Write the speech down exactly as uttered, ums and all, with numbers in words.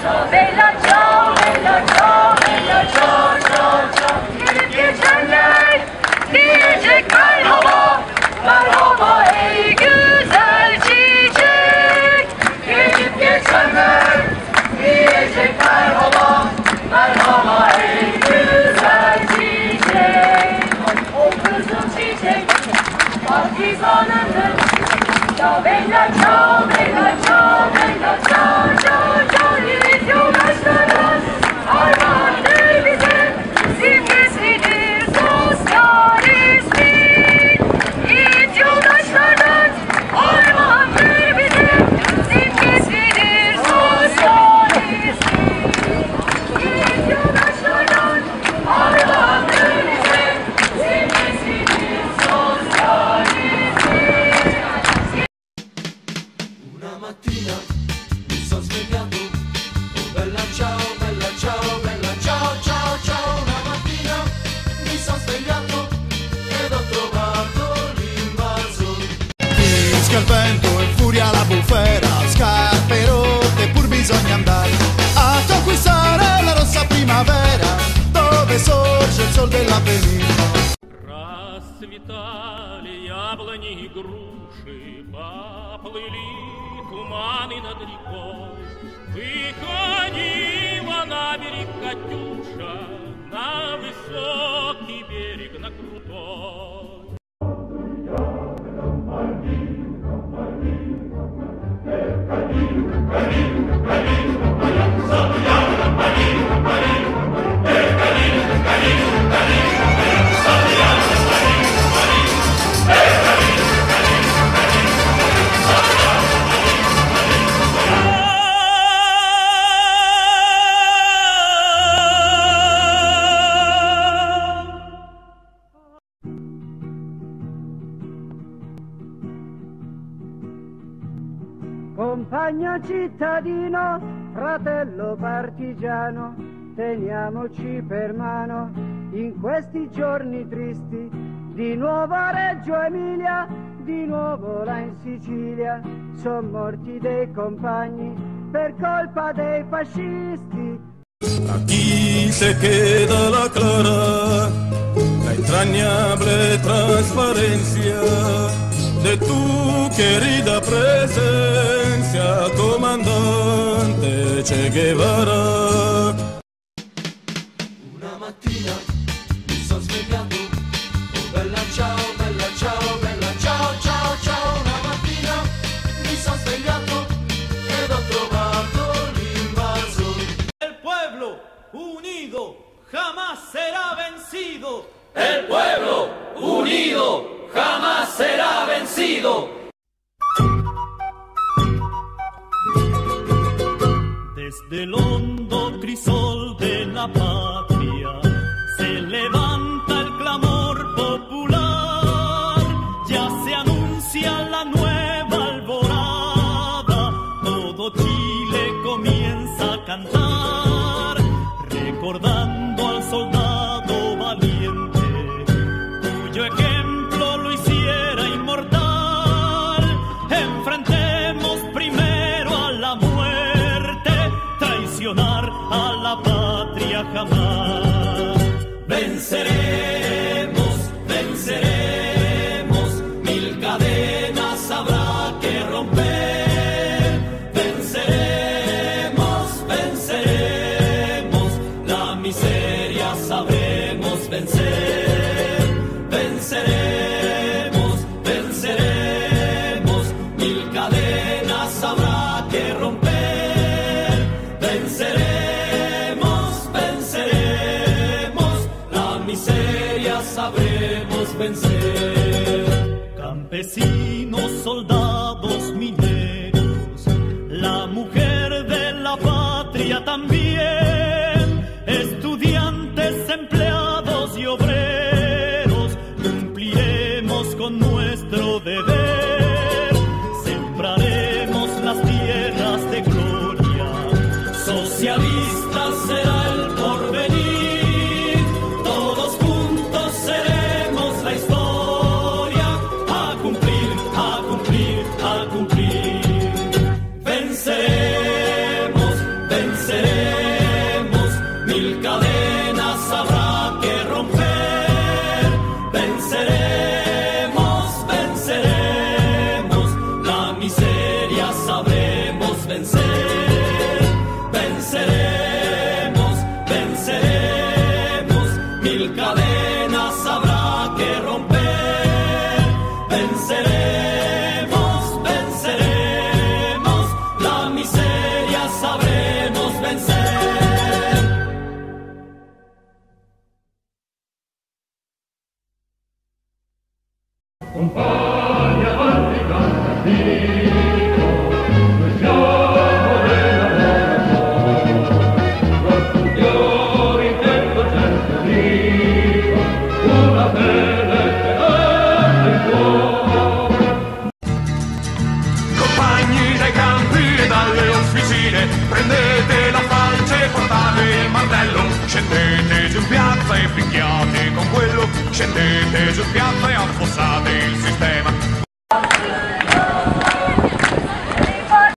Ciao bella, ciao bella, ciao bella, ciao ciao ciao. Gelip geçenler diyecek merhaba, merhaba ey güzel çiçek. Gelip geçenler diyecek merhaba, merhaba ey güzel çiçek. O kızıl çiçek partizanındır. Ciao bella, ciao bella, ciao bella, ciao ciao ciao. Yiğit yoldaşların armağandır bize, simgesidir sosyalizmin. Yiğit yoldaşların armağandır bize, simgesidir sosyalizmin. Yiğit yoldaşların armağandır bize, simgesidir sosyalizmin. Una mattina mi sono svegliato, oh bella ciao, bella ciao, bella ciao, ciao, ciao. Una mattina mi sono svegliato ed ho trovato l'invaso. Fischia il vento e furia la bufera, scarpe rotte pur bisogna andare a conquistare la rossa primavera, dove sorge il sol dell'Appennino. Расцветали яблони и груши, поплыли туманы над рекой. Выходила на берег Катюша, на высокий берег, на крутой. Compagno cittadino, fratello partigiano, teniamoci per mano in questi giorni tristi. Di nuovo a Reggio Emilia, di nuovo là in Sicilia, son morti dei compagni per colpa dei fascisti. Aquí se queda la clara, la entrañable transparencia de tu querida presencia, comandante Che Guevara. Una mattina mi sono svegliato, oh bella ciao, bella ciao, bella ciao, ciao, ciao. Una mattina mi sono svegliato ed ho trovato l'invaso. El pueblo unido jamás será vencido. El pueblo unido jamás será vencido. Desde el hondo crisol de la patria se levanta el clamor popular. Ya se anuncia la nueva alborada, todo Chile comienza a cantar, recordando al soldado valiente, cuyo ejemplo lo hiciera inmortal. Enfrentemos primero a la muerte, traicionar a la patria jamás. Venceremos, venceremos, mil cadenas habrá que romper. Venceremos, venceremos, la miseria sabremos vencer. Venceremos, venceremos, mil cadenas habrá que romper. Venceremos, venceremos, la miseria sabremos vencer. Campesinos, soldados, mineros, la mujer de la patria también, estudiantes, empleados y obreros, cumpliremos con nuestro deber, sembraremos las tierras de gloria, socialista será el porvenir, todos juntos seremos la historia, a cumplir, a cumplir, a cumplir. Venceremos, venceremos. venceremos, mil cadenas habrá que romper, venceremos, venceremos, la miseria sabremos vencer, venceremos, venceremos, mil cadenas habrá que romper, venceremos, venceremos, la miseria sabremos vencer. Compagni avanti cantantino, noi siamo della lavorazione, lo studiò in tempo centralino, una bella speranza in cuore. Compagni dai campi e dalle officine, prendete la falce e portate il martello, scendete giù in piazza e picchiate con quello, scendete giù in piazza e affossate il sistema.